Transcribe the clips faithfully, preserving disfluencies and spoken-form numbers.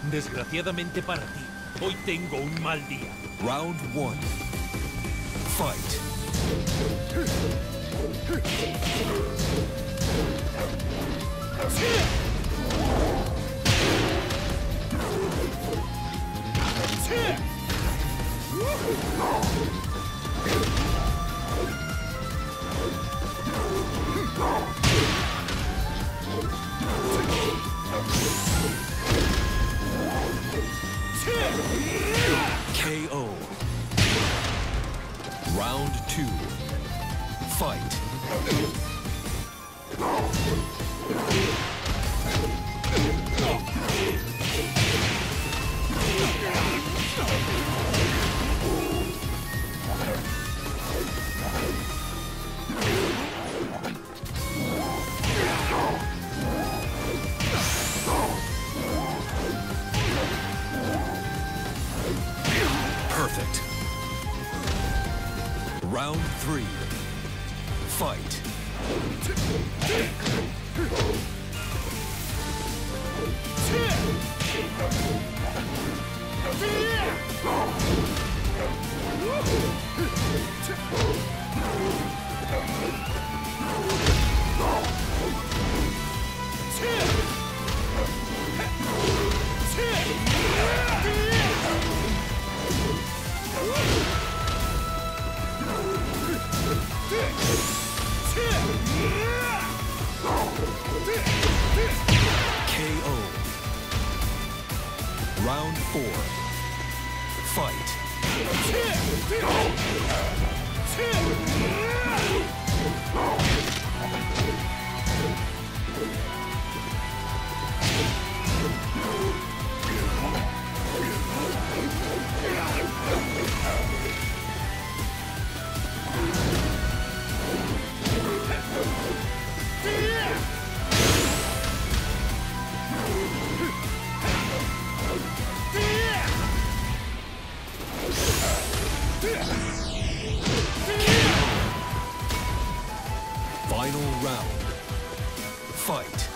Desgraciadamente para ti, hoy tengo un mal día. Round one. Fight. K O. Round two. Fight. Perfect. Round three. Fight. K O. Round four. Fight. Final round. Fight.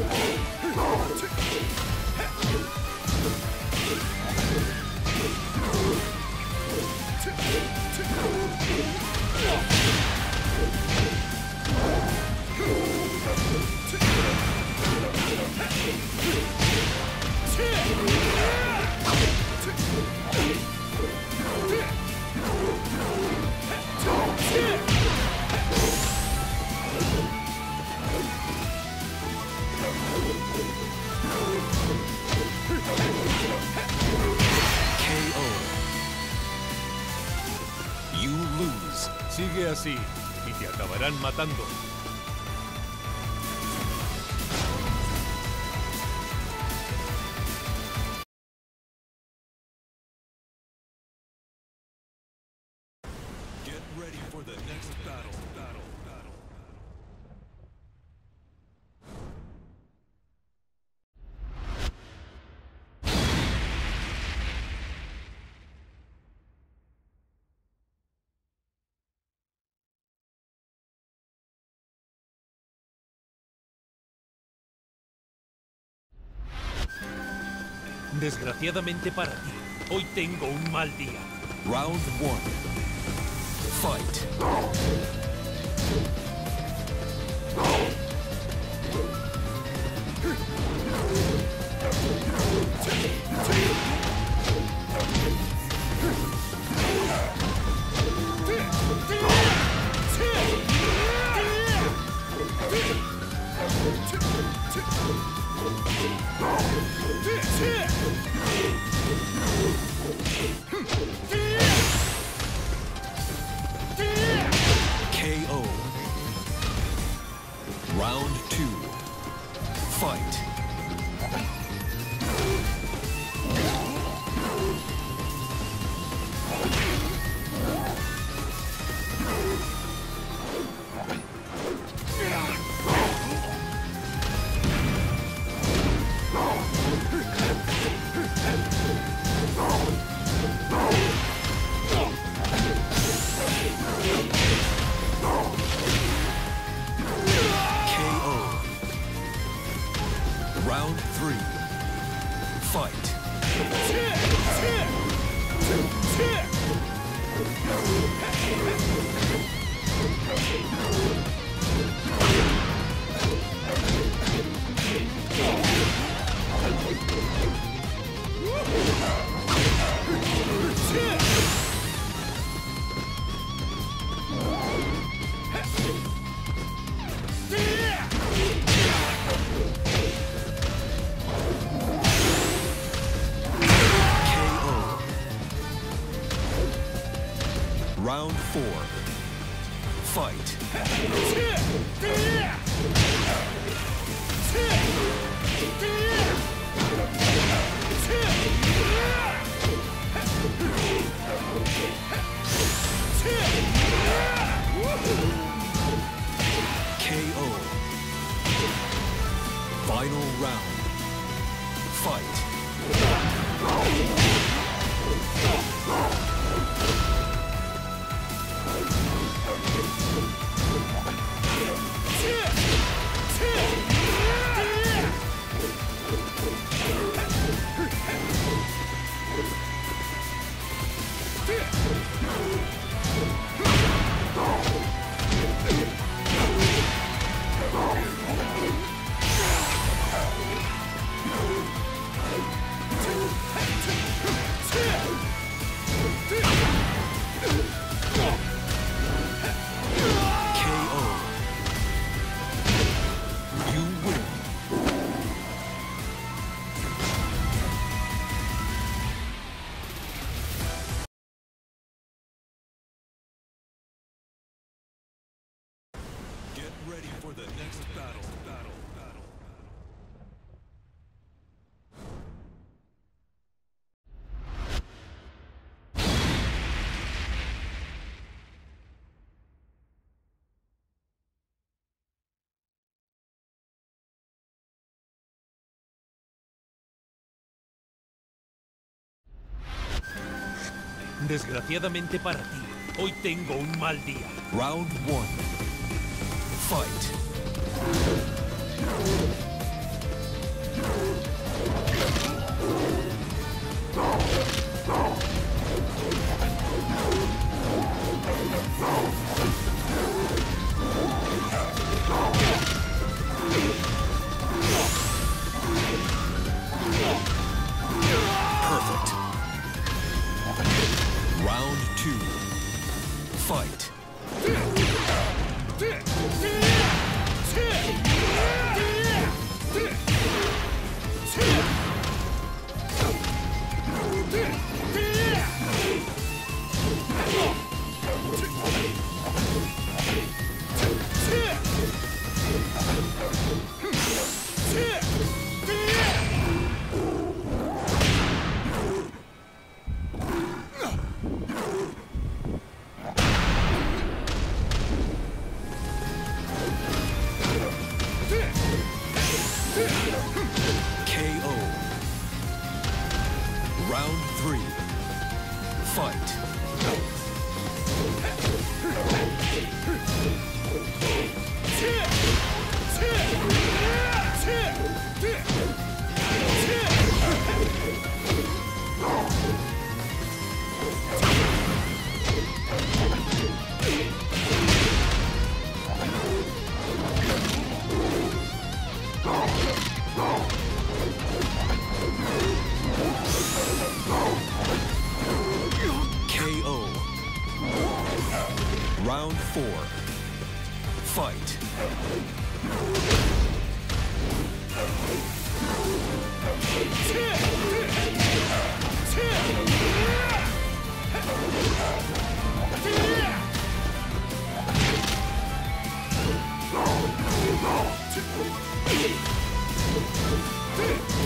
K O. You lose. Sigue así y te acabarán matando. Get ready for the next battle. Battle. Battle. Desgraciadamente para ti, hoy tengo un mal día. Round one. Fight. K O. Round two. Fight. Round three. Fight. Round four. Fight. K O. Final round. Fight. Ready for the next battle, battle, battle. Desgraciadamente para ti, hoy tengo un mal día. Round one. Fight. Perfect. Round two. Fight. K O. Round three. Fight. K O. Round four. Fight. Two.